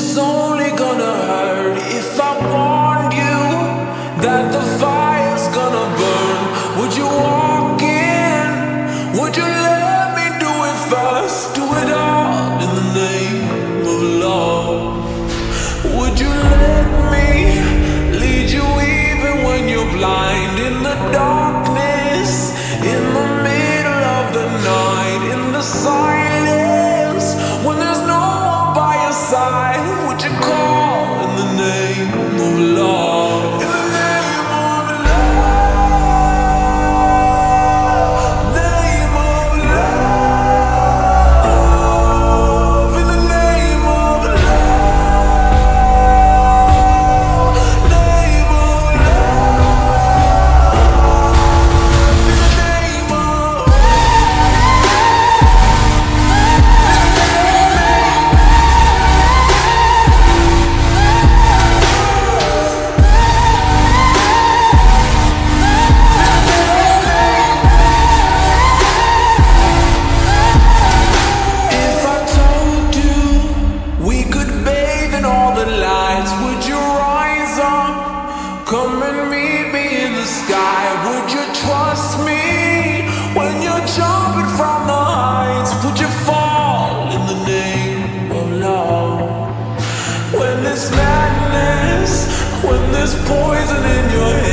was only gonna hurt if I warned you that the fire's gonna burn. Would you walk in? Would you let me do it first? Do it all in the name of love. Would you let me lead you even when you're blind? In the darkness, in the middle of the night, in the silence, when there's no one by your side, would you call in the name of love? In the name of love, name of love, in the name of love, name of love, in the name of If I told you we could bathe in all the lights, would you rise up? Come and meet me in the sky. Would you trust me when you're jumping from the heights? Would you fall in the name of love? When there's madness, when there's poison in your head,